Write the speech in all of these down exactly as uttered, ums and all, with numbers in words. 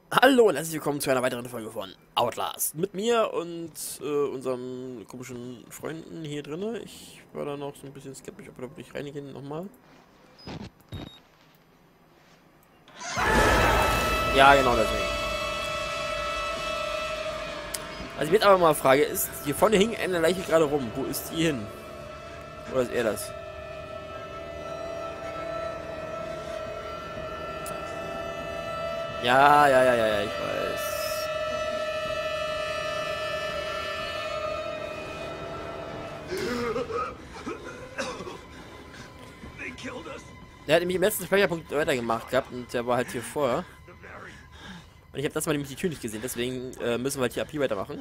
Hallo und herzlich willkommen zu einer weiteren Folge von Outlast. Mit mir und äh, unseren komischen Freunden hier drinne. Ich war da noch so ein bisschen skeptisch, ob wir da wirklich reingehen nochmal. Ja, genau deswegen. Was ich mir jetzt aber mal frage, ist, hier vorne hing eine Leiche gerade rum. Wo ist die hin? Oder ist er das? Ja, ja, ja, ja, ja, ich weiß. Der hat nämlich im letzten Speicherpunkt weitergemacht gehabt und der war halt hier vorher. Und ich habe das mal nämlich die Tür nicht gesehen, deswegen äh, müssen wir halt hier ab hier weitermachen.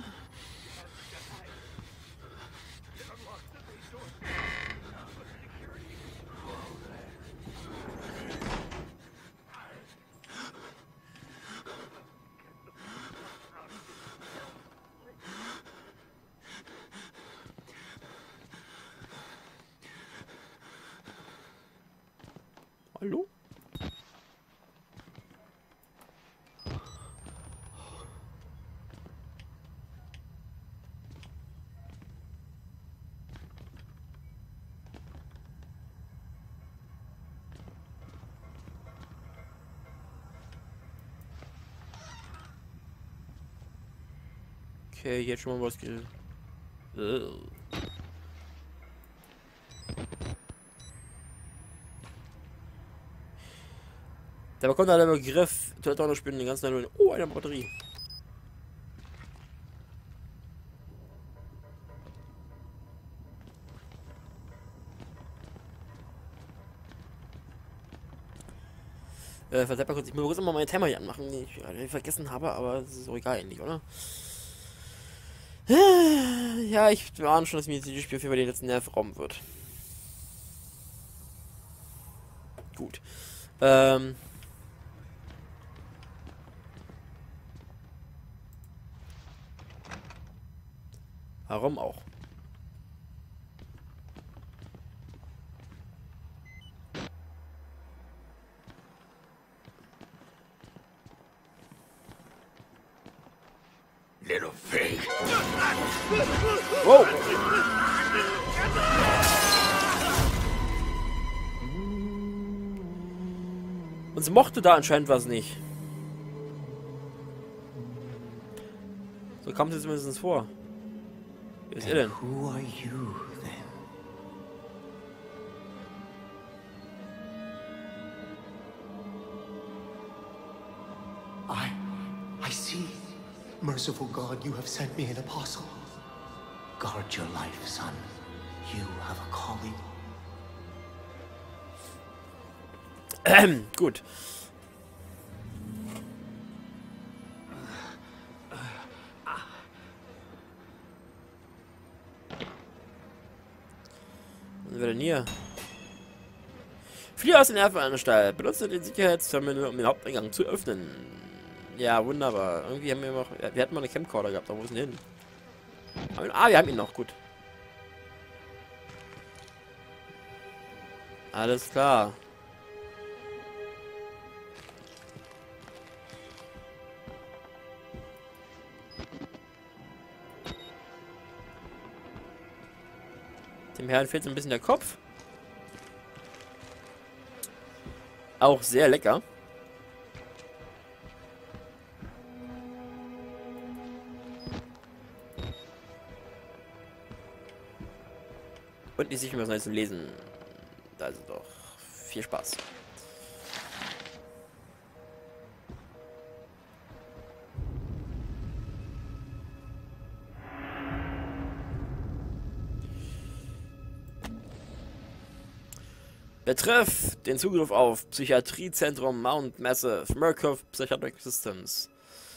Hallo? Okay, jetzt schon mal was ge... Ugh. Da bekommt er der Begriff Toilette spielen den ganzen Tag. Oh, eine Batterie. Äh, verzeiht mal kurz, ich muss kurz mal meinen Timer hier anmachen, den ich äh, vergessen habe, aber es ist auch egal eigentlich, oder? Ja, ich ahne schon, dass mir dieses Spiel für den letzten Nerv rauben wird. Gut. Ähm. Warum auch? Little pig. Wow! Und sie mochte da anscheinend was nicht. So kam sie zumindest vor. Wer ist er denn? Who are you then? I, I see. Merciful God, you have sent me an apostle. Guard your life, son. You have a calling. Ähm, gut. Was wir denn hier? Fliehe aus der Nervenanstalt. Benutze den Sicherheitsterminal, um den Haupteingang zu öffnen. Ja, wunderbar. Irgendwie haben wir noch... Wir hatten mal eine Camcorder gehabt, aber wo ist denn hin? Ah, wir haben ihn noch. Gut. Alles klar. Dem Herrn fehlt so ein bisschen der Kopf. Auch sehr lecker. Und nicht sicher was Neues zu lesen. Also doch. Viel Spaß. Betreff den Zugriff auf Psychiatriezentrum Mount Massive, Murkoff Psychiatric Systems.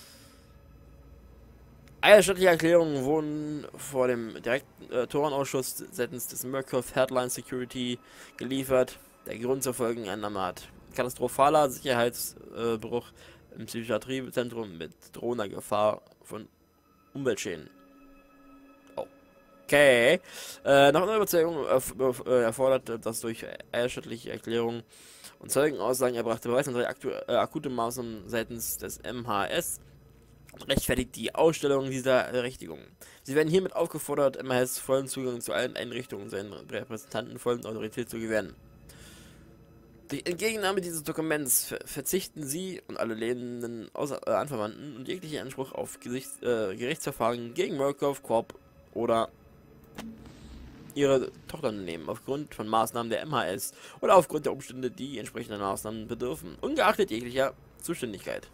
Eilstattliche Erklärungen wurden vor dem Direktorenausschuss seitens des Murkoff Headline Security geliefert. Der Grund zur folgenden Art: katastrophaler Sicherheitsbruch im Psychiatriezentrum mit drohender Gefahr von Umweltschäden. Oh. Okay. Äh, nach einer Überzeugung erf äh, erfordert das durch eidesstattliche Erklärung und Zeugenaussagen erbrachte Beweis und drei aktu äh, akute Maßnahmen seitens des M H S rechtfertigt die Ausstellung dieser Errichtigungen. Sie werden hiermit aufgefordert, M H S vollen Zugang zu allen Einrichtungen seinen Repräsentanten vollen Autorität zu gewähren. Durch Entgegennahme dieses Dokuments ver verzichten sie und alle lebenden Außer äh, Anverwandten und jegliche Anspruch auf Gesichts äh, Gerichtsverfahren gegen Murkoff Corp oder ihre Tochterunternehmen aufgrund von Maßnahmen der M H S oder aufgrund der Umstände, die entsprechenden Maßnahmen bedürfen, ungeachtet jeglicher Zuständigkeit.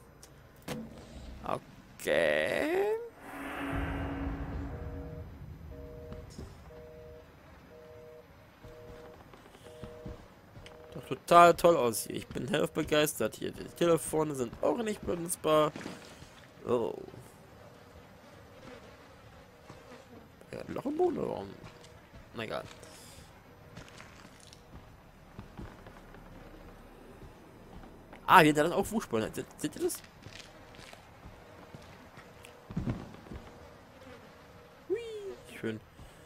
Okay. Doch total toll aus hier. Ich bin hellauf begeistert hier. Die Telefone sind auch nicht benutzbar. Oh. Ja, ein Loch im Boden oder warum? Na egal. Ah, hier dann auch Fußspuren. Se seht ihr das? Hui, schön.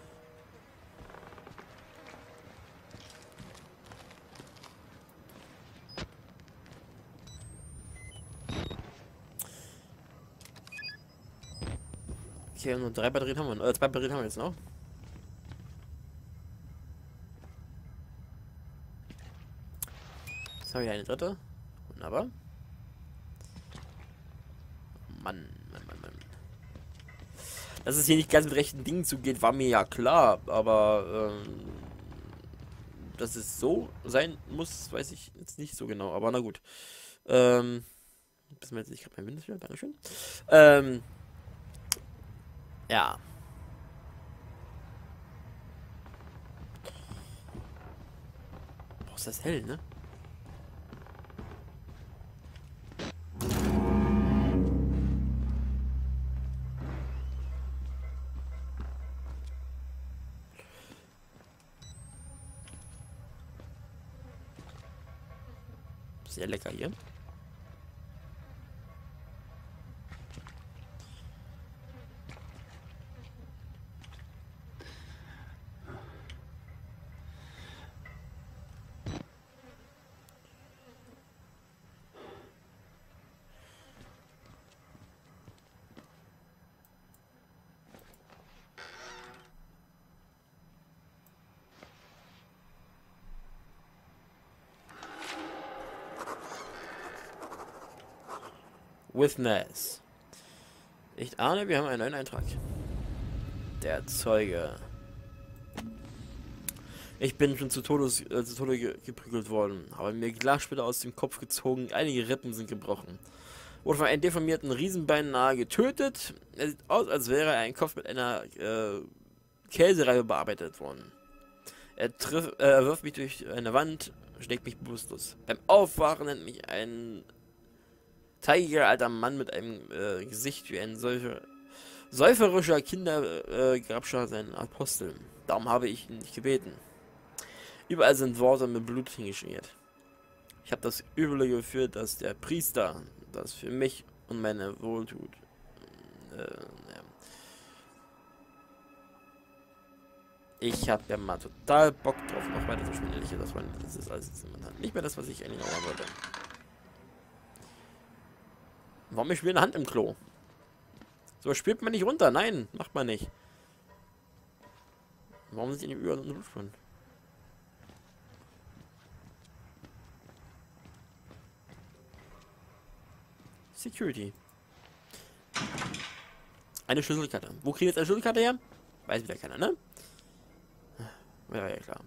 Okay, nur drei Batterien haben wir. Äh, zwei Batterien haben wir jetzt noch. Jetzt haben wir eine dritte. Wunderbar. Mann, Mann, Mann, Mann. Dass es hier nicht ganz mit rechten Dingen zugeht, war mir ja klar, aber ähm, dass es so sein muss, weiß ich jetzt nicht so genau, aber na gut. Ähm, bis mir jetzt nicht gerade mein Windows wieder, Dankeschön. Ähm, ja. Boah, ist das hell, ne? Sehr lecker hier. Witness. Ich ahne, wir haben einen neuen Eintrag. Der Zeuge. Ich bin schon zu, Todes, äh, zu Tode ge geprügelt worden, habe mir Glassplitter aus dem Kopf gezogen, einige Rippen sind gebrochen. Wurde von einem deformierten Riesenbein nahe getötet. Er sieht aus, als wäre ein Kopf mit einer äh, Käsereibe bearbeitet worden. Er, triff, äh, er wirft mich durch eine Wand, schlägt mich bewusstlos. Beim Aufwachen nennt mich ein teigiger alter Mann mit einem äh, Gesicht wie ein solcher säuferischer Kindergrabscher äh, seinen Apostel. Darum habe ich ihn nicht gebeten. Überall sind Worte mit Blut hingeschmiert. Ich habe das üble Gefühl, dass der Priester das für mich und meine Wohltut. Äh, ja. Ich habe ja mal total Bock drauf, noch weiter zu spielen. Ehrlich gesagt, das ist alles nicht mehr das, was ich eigentlich noch wollte. Warum ich spiele eine Hand im Klo? So spielt man nicht runter. Nein, macht man nicht. Warum sind die über und Blutspuren? Security. Eine Schlüsselkarte. Wo kriegt jetzt eine Schlüsselkarte her? Weiß wieder keiner, ne? Ja, ja, klar.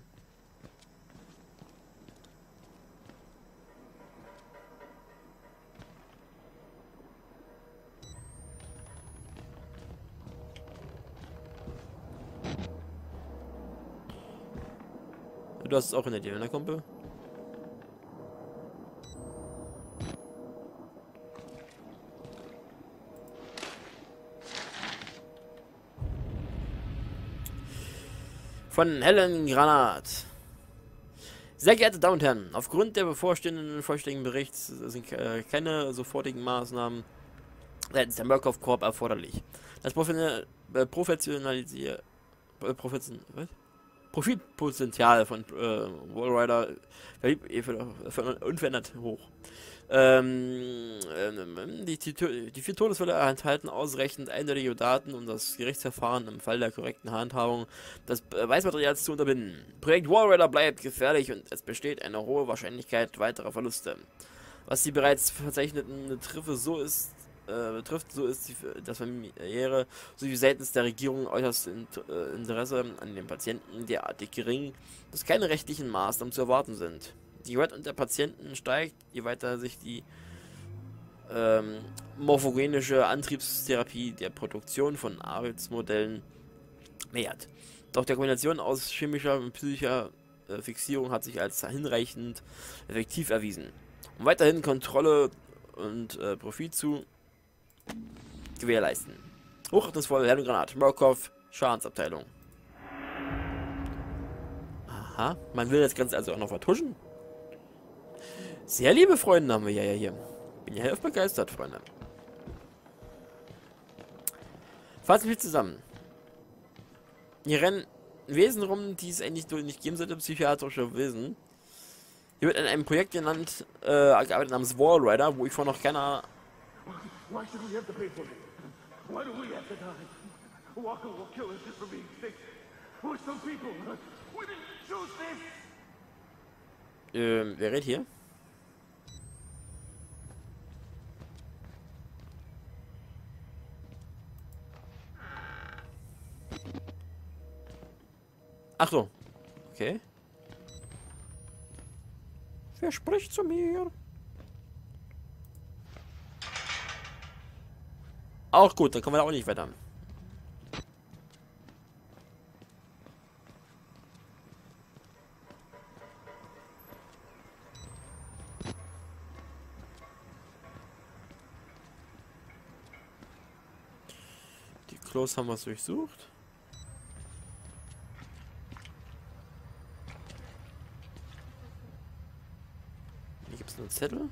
Du hast es auch in der Idee, ne, Kumpel? Von Helen Granat. Sehr geehrte Damen und Herren, aufgrund der bevorstehenden vollständigen Berichts sind äh, keine sofortigen Maßnahmen seitens der Murkoff Corp erforderlich. Das Professionalisier äh, Profit, was? Profitpotenzial von äh, Walrider unverändert hoch. Ähm, ähm, die, die, die vier Todesfälle enthalten ausreichend eindeutige Daten, um das Gerichtsverfahren im Fall der korrekten Handhabung des Beweismaterials zu unterbinden. Projekt Walrider bleibt gefährlich und es besteht eine hohe Wahrscheinlichkeit weiterer Verluste. Was die bereits verzeichneten Triffe so ist, äh, betrifft, so ist die, das familiäre sowie seitens der Regierung äußerst in, äh, Interesse an den Patienten derartig gering, dass keine rechtlichen Maßnahmen zu erwarten sind. Die Red der Patienten steigt, je weiter sich die ähm, morphogenische Antriebstherapie der Produktion von Arbeitsmodellen nähert. Doch der Kombination aus chemischer und psychischer äh, Fixierung hat sich als hinreichend effektiv erwiesen, um weiterhin Kontrolle und äh, Profit zu gewährleisten. Hochachtungsvolle Lerngranat, Murkoff, Schadensabteilung. Aha, man will das Ganze also auch noch vertuschen? Sehr liebe Freunde haben wir ja hier. Bin ja helft begeistert, Freunde. Fassen wir zusammen. Hier rennen Wesen rum, die es eigentlich nicht geben sollte, psychiatrische Wesen. Hier wird in einem Projekt genannt, äh, gearbeitet namens Walrider, wo ich vorher noch keiner... Why should we have to pay for it? Why do we have to die? Walker will kill us just for being sick. We're some people. We didn't choose this. Ähm, wer redet hier? Ach so. Okay. Wer spricht zu mir? Auch gut, dann kommen wir da auch nicht weiter. Die Klos haben wir es durchsucht. Hier gibt es einen Zettel.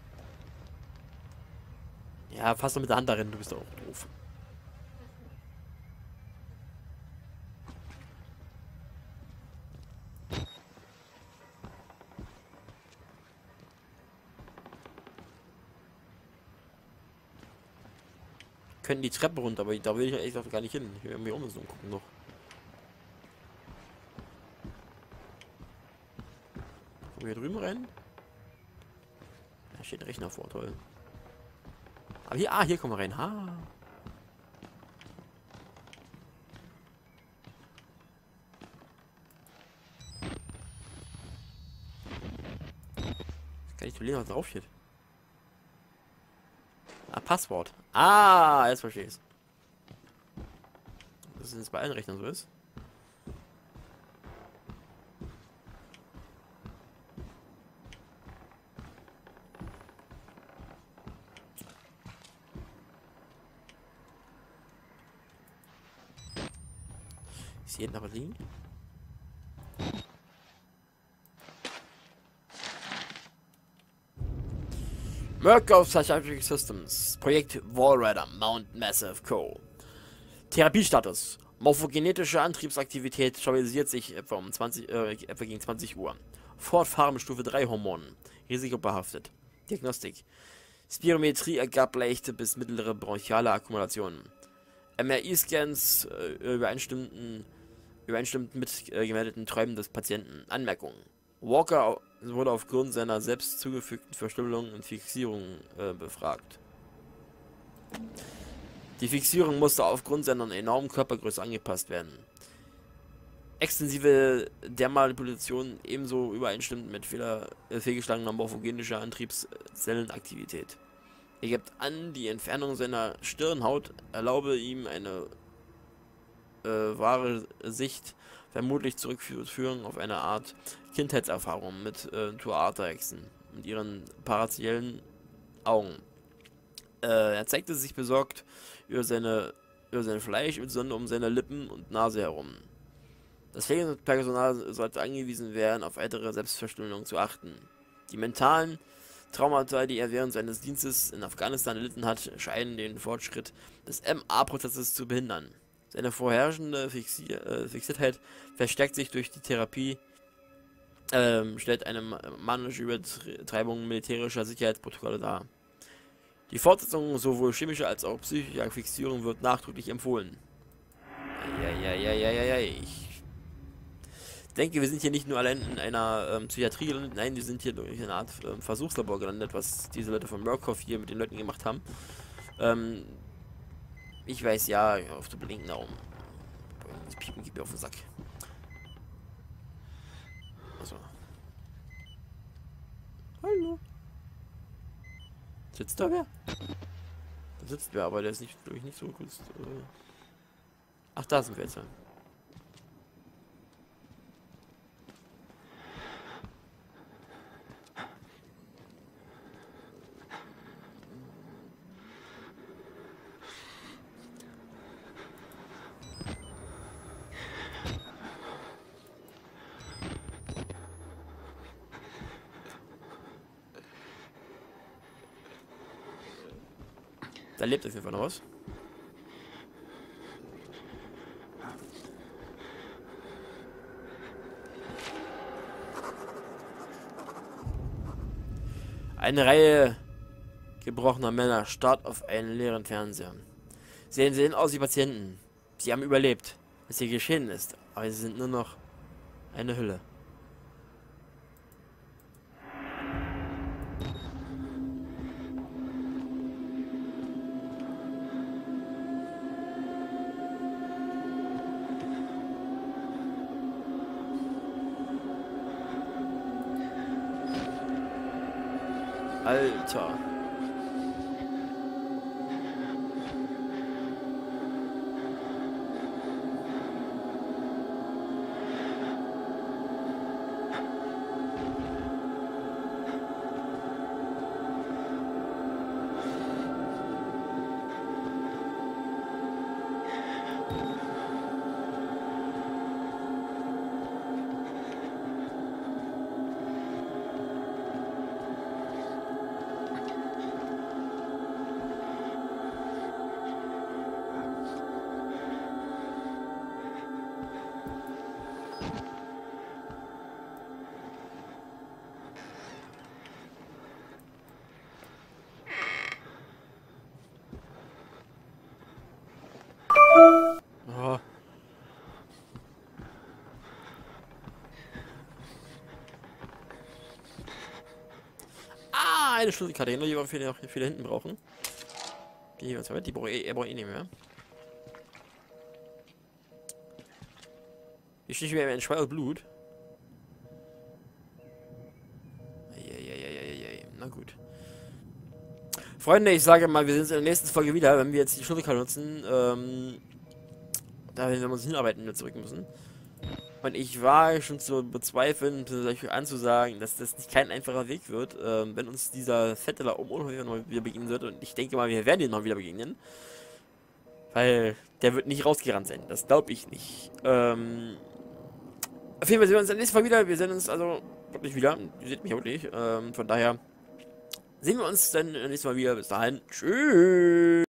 Ja, fass doch mit der Hand darin, du bist doch auch doof. Können die Treppe runter, aber da will ich echt gar nicht hin. Ich will irgendwie um so gucken noch. Kommen wir hier drüben rein? Da steht ein Rechner vor, toll. Aber hier, ah, hier kommen wir rein. Ha. Kann ich lesen, was drauf steht? Ah, Passwort. Ah, jetzt verstehe ich es. Das ist jetzt bei allen Rechnern so ist. Ist hier noch was liegen? Murkoff Psychiatric Systems, Projekt Walrider, Mount Massive Co. Therapiestatus. Morphogenetische Antriebsaktivität stabilisiert sich etwa, um zwanzig, äh, etwa gegen zwanzig Uhr. Fortfahren mit Stufe drei Hormonen. Risikobehaftet. Diagnostik. Spirometrie ergab leichte bis mittlere bronchiale Akkumulationen. M R I-Scans äh, übereinstimmten, übereinstimmten mit äh, gemeldeten Träumen des Patienten. Anmerkungen. Walker wurde aufgrund seiner selbst zugefügten Verstümmelung und Fixierung äh, befragt. Die Fixierung musste aufgrund seiner enormen Körpergröße angepasst werden. Extensive Dermanipulation ebenso übereinstimmend mit fehler, äh, fehlgeschlagener morphogenischer Antriebszellenaktivität. Er gibt an, die Entfernung seiner Stirnhaut erlaube ihm eine äh, wahre Sicht, vermutlich zurückführen auf eine Art Kindheitserfahrung mit äh, Tuata-Hexen und ihren partiellen Augen. Äh, er zeigte sich besorgt über, seine, über sein Fleisch, insbesondere um seine Lippen und Nase herum. Das Pflegepersonal sollte angewiesen werden, auf weitere Selbstverstümmelung zu achten. Die mentalen Traumata, die er während seines Dienstes in Afghanistan erlitten hat, scheinen den Fortschritt des M A-Prozesses zu behindern. Seine vorherrschende Fixi äh, Fixiertheit verstärkt sich durch die Therapie, ähm, stellt eine manische Übertreibung militärischer Sicherheitsprotokolle dar. Die Fortsetzung sowohl chemischer als auch psychischer Fixierung wird nachdrücklich empfohlen. Ja, ja, ja, ja, ja, ja. Ich denke, wir sind hier nicht nur allein in einer ähm, Psychiatrie gelandet, nein, wir sind hier durch eine Art ähm, Versuchslabor gelandet, was diese Leute von Murkoff hier mit den Leuten gemacht haben. Ähm, ich weiß ja, auf der blinken Daumen. Das Piepen geht mir auf den Sack. Also. Hallo. Sitzt da wer? Da sitzt wer, aber der ist nicht, glaube ich, nicht so gut. Äh Ach, da sind wir jetzt. Da lebt auf jeden Fall noch was. Eine Reihe gebrochener Männer starrt auf einen leeren Fernseher. Sie sehen aus wie Patienten. Sie haben überlebt, was hier geschehen ist, aber sie sind nur noch eine Hülle. Alter. Oh. Ah, eine Schlüsselkarte, die wir für, für hinten brauchen. Die, die brauche ich, er braucht eh nicht mehr. Hier steht wieder ein Schwall Blut. Eieieiei. Na gut. Freunde, ich sage mal, wir sehen uns in der nächsten Folge wieder, wenn wir jetzt die Schlüsselkarte nutzen. Ähm, da werden wir uns hinarbeiten, wenn wir zurück müssen. Und ich war schon zu bezweifeln, anzusagen, dass das nicht kein einfacher Weg wird, ähm, wenn uns dieser Fette da oben mal wieder begegnen wird. Und ich denke mal, wir werden ihn mal wieder begegnen. Weil der wird nicht rausgerannt sein. Das glaube ich nicht. Ähm, auf jeden Fall sehen wir uns in der nächsten Folge wieder. Wir sehen uns also wirklich wieder. Ihr seht mich wirklich. Ähm, von daher sehen wir uns dann nächstes Mal wieder. Bis dahin. Tschüss.